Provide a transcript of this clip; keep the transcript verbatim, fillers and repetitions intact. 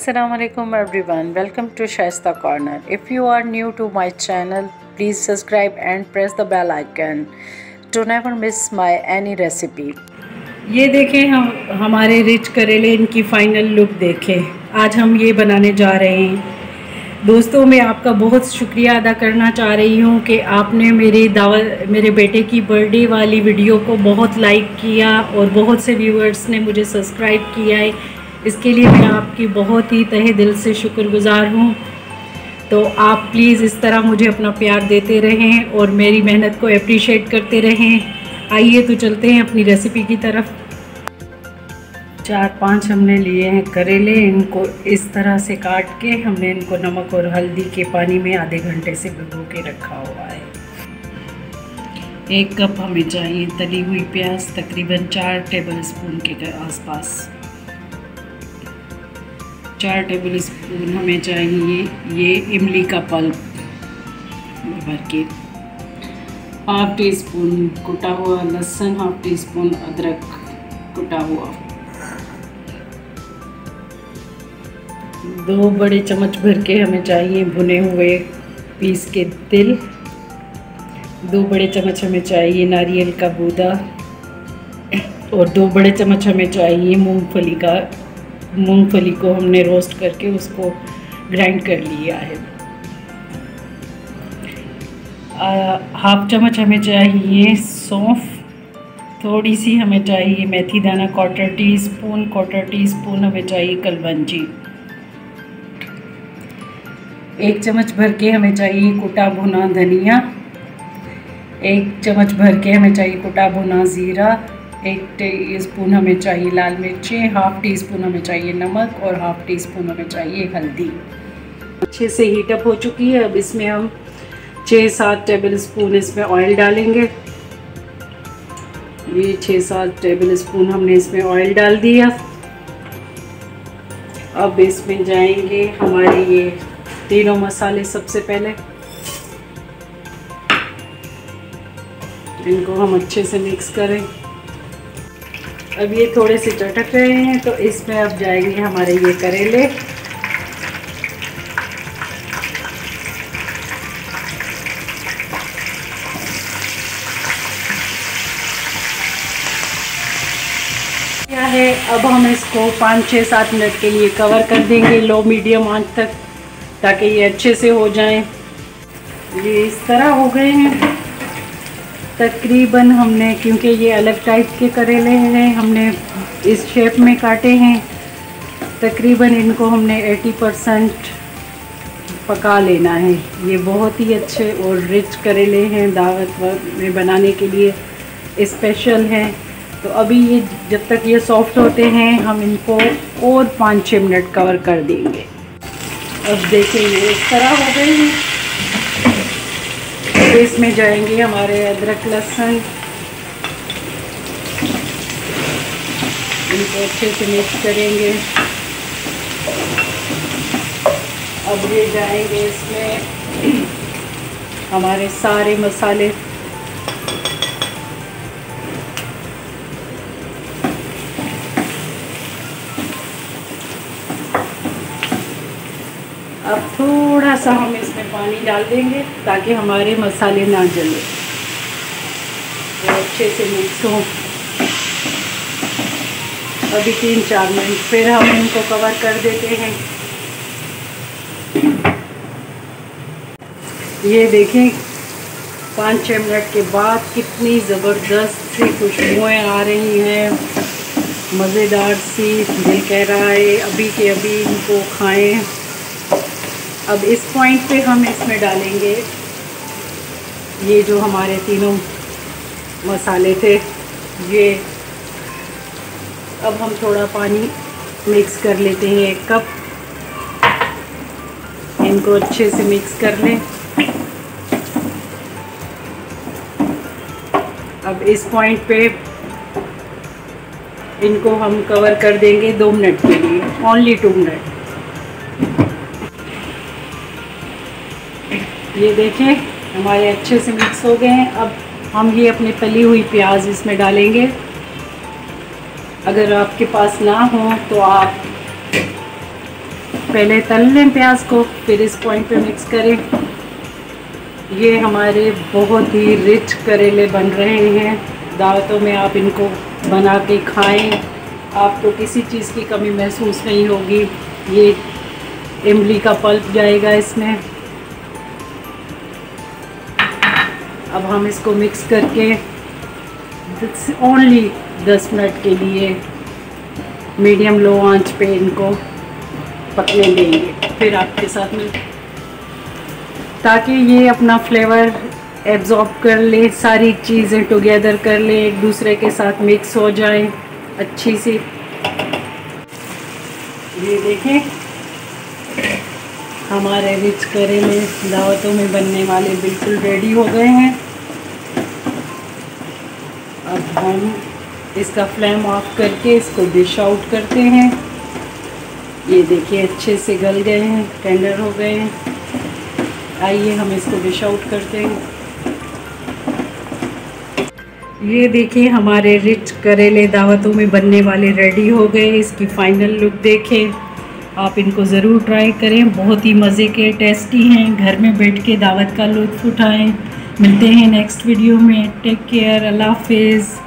Assalamualaikum everyone, welcome to Shaista Corner. If you are new to my channel, please subscribe and press the bell icon to never miss my any recipe. ये देखें हम हमारे rich करेले इनकी final look देखें। आज हम ये बनाने जा रहे हैं। दोस्तों मैं आपका बहुत शुक्रिया अदा करना चाह रही हूँ कि आपने मेरी दावत मेरे बेटे की बर्थडे वाली वीडियो को बहुत लाइक किया और बहुत से व्यूअर्स ने मुझे सब्सक्राइब किया है। इसके लिए मैं आपकी बहुत ही तहे दिल से शुक्रगुज़ार हूँ। तो आप प्लीज़ इस तरह मुझे अपना प्यार देते रहें और मेरी मेहनत को अप्रिशिएट करते रहें। आइए तो चलते हैं अपनी रेसिपी की तरफ। चार पांच हमने लिए हैं करेले। इनको इस तरह से काट के हमने इनको नमक और हल्दी के पानी में आधे घंटे से भिगो के रखा हुआ है। एक कप हमें चाहिए तली हुई प्याज, तकरीबन चार टेबल स्पून के आसपास। चार टेबल स्पून हमें चाहिए ये इमली का पल्प भर के। हाफ टी स्पून कुटा हुआ लहसुन, हाफ टी स्पून अदरक कुटा हुआ। दो बड़े चम्मच भर के हमें चाहिए भुने हुए पीस के तिल। दो बड़े चम्मच हमें चाहिए नारियल का गूदा और दो बड़े चम्मच हमें चाहिए मूंगफली का मूंगफली को हमने रोस्ट करके उसको ग्राइंड कर लिया है। आ, हाफ चम्मच हमें चाहिए सौंफ। थोड़ी सी हमें चाहिए मेथी दाना, quarter teaspoon quarter teaspoon हमें चाहिए कलवंजी। एक चम्मच भर के हमें चाहिए कुटा भुना धनिया। एक चम्मच भर के हमें चाहिए कुटा भुना ज़ीरा। एक टी स्पून हमें चाहिए लाल मिर्चें, हाफ़ टी स्पून हमें चाहिए नमक और हाफ़ टी स्पून हमें चाहिए हल्दी। अच्छे से हीटअप हो चुकी है। अब इसमें हम छः सात टेबल स्पून इसमें ऑयल डालेंगे। ये छः सात टेबल स्पून हमने इसमें ऑयल डाल दिया। अब इसमें जाएंगे हमारे ये तीनों मसाले। सबसे पहले इनको हम अच्छे से मिक्स करें। अब ये थोड़े से चटक रहे हैं तो इसमें अब जाएंगे हमारे ये करेले। क्या है, अब हम इसको पाँच छः सात मिनट के लिए कवर कर देंगे लो मीडियम आंच तक, ताकि ये अच्छे से हो जाएं। ये इस तरह हो गए हैं तकरीबन। हमने क्योंकि ये अलग टाइप के करेले हैं, हमने इस शेप में काटे हैं। तकरीबन इनको हमने अस्सी परसेंट पका लेना है। ये बहुत ही अच्छे और रिच करेले हैं, दावत में बनाने के लिए स्पेशल हैं। तो अभी ये जब तक ये सॉफ्ट होते हैं हम इनको और पाँच छः मिनट कवर कर देंगे। अब देखें ये इस तरह हो गए हैं। इसमें जाएंगे हमारे अदरक लहसुन। इनको अच्छे से मिक्स करेंगे। अब ये जाएंगे इसमें हमारे सारे मसाले। अब थोड़ा सा हम इसमें पानी डाल देंगे ताकि हमारे मसाले ना जले, वो अच्छे से मिक्स हों। अभी तीन चार मिनट फिर हम इनको कवर कर देते हैं। ये देखें पाँच छः मिनट के बाद कितनी ज़बरदस्त सी खुशबुएँ आ रही हैं, मज़ेदार सी। दिल कह रहा है अभी के अभी इनको खाएं। अब इस पॉइंट पे हम इसमें डालेंगे ये जो हमारे तीनों मसाले थे। ये अब हम थोड़ा पानी मिक्स कर लेते हैं, एक कप। इनको अच्छे से मिक्स कर लें। अब इस पॉइंट पे इनको हम कवर कर देंगे दो मिनट के लिए, ओनली टू मिनट। ये देखें हमारे अच्छे से मिक्स हो गए हैं। अब हम ये अपनी तली हुई प्याज इसमें डालेंगे। अगर आपके पास ना हो तो आप पहले तल लें प्याज को, फिर इस पॉइंट पे मिक्स करें। ये हमारे बहुत ही रिच करेले बन रहे हैं। दावतों में आप इनको बना के खाएं, आपको किसी चीज़ की कमी महसूस नहीं होगी। ये इमली का पल्प जाएगा इसमें। अब हम इसको मिक्स करके ओनली दस मिनट के लिए मीडियम लो आंच पे इनको पकने देंगे। फिर आपके साथ में, ताकि ये अपना फ्लेवर एब्जॉर्ब कर ले, सारी चीज़ें टुगेदर कर ले, एक दूसरे के साथ मिक्स हो जाए अच्छी सी। ये देखें हमारे रिच करेले दावतों में बनने वाले बिल्कुल रेडी हो गए हैं। अब हम इसका फ्लेम ऑफ करके इसको डिश आउट करते हैं। ये देखिए अच्छे से गल गए हैं, टेंडर हो गए हैं। आइए हम इसको डिश आउट करते हैं। ये देखिए हमारे रिच करेले दावतों में बनने वाले रेडी हो गए। इसकी फाइनल लुक देखें, आप इनको ज़रूर ट्राई करें, बहुत ही मज़े के टेस्टी हैं। घर में बैठ के दावत का लुत्फ़ उठाएं। मिलते हैं नेक्स्ट वीडियो में। टेक केयर, अल्लाह हाफिज़।